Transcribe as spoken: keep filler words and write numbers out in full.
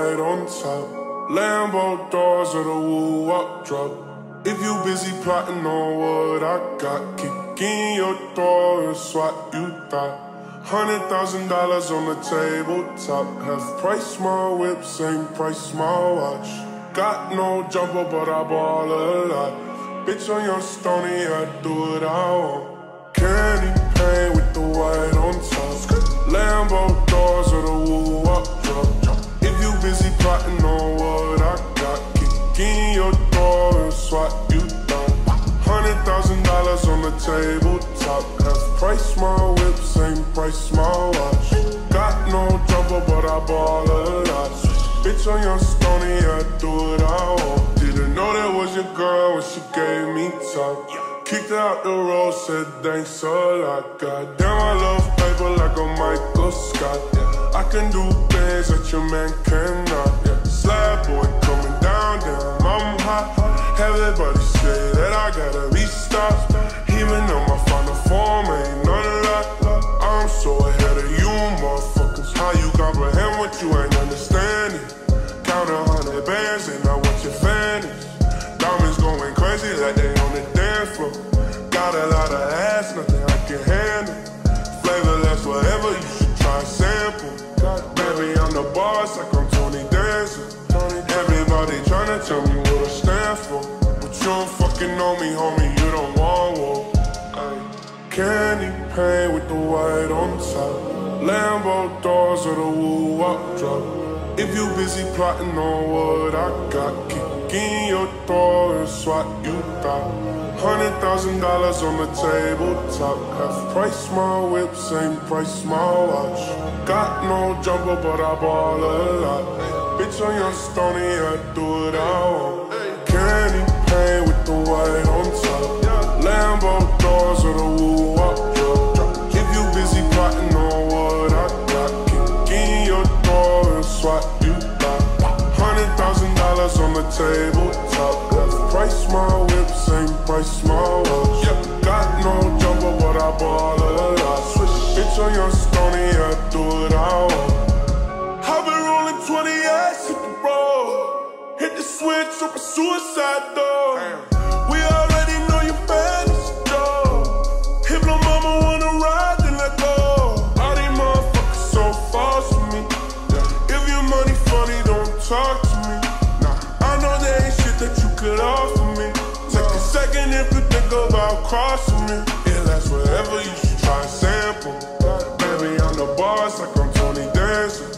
white on top. Lambo doors or the woo-up drop. If you busy plotting on what I got, kick in your door, it's what you thought. Hundred thousand dollars on the tabletop. Half price my whip, same price my watch. Got no jumper, but I ball a lot. Bitch on your stony, I do what I want. Candy paint with the white on top. Lambo doors or the woo-up drop. If you busy plotting on what I got, kick in your door, it's what you thought. Hundred thousand dollars on the tabletop. Half price my whip, same price my watch. Got no jumper, but I ball a lot. Bitch on your stony, I do what I want. Didn't know that was your girl when she gave me top. Kicked her out the road, said thanks a lot. Goddamn, I love paper like a Michael Scott. I can do things that your man cannot. Slab boy coming down, damn, I'm hot. Everybody say that I gotta be stopped. Even though my final form ain't none of that. I'm so ahead of you motherfuckers. How you comprehend what you ain't understanding? Count a hundred bands and not what your fan is. Diamonds going crazy like they on the dance floor. Got a lot of ass, nothing I can handle. Flavorless, whatever, you should try a sample. Baby, I'm the boss like I'm Tony Dancer. Everybody tryna tell me what I stand for, but you don't fucking know me, homie, you don't want war. Candy paint with the white on top. Lambo doors or the woo-up drop. If you busy plotting on what I got, kick in your door, it's what you thought. Hundred thousand dollars on the tabletop. Half price my whip, same price my watch. Got no jumper, but I ball a lot. Bitch on your stony, I do what I want. Candy paint with the white on top. Lambo doors or the woo-up drop. If you busy plotting on what I got, kick in your door, it's what you thought. Hundred thousand dollars on the tabletop. Half price my whip, same price my watch. Got no jumper, but I ball a lot. Bitch on your stony, I do what I want. I've been rolling twenty-eights, hit the road. Hit the switch, up a suicide door. We already know you bad as a dog. If no mama wanna ride, then let go. All these motherfuckers so false for me. If your money funny, don't talk to me. I know there ain't shit that you could offer me. Take a second if you think about crossing me. It lasts forever, you should try a sample. Baby, I'm the boss like I'm Tony Dancer.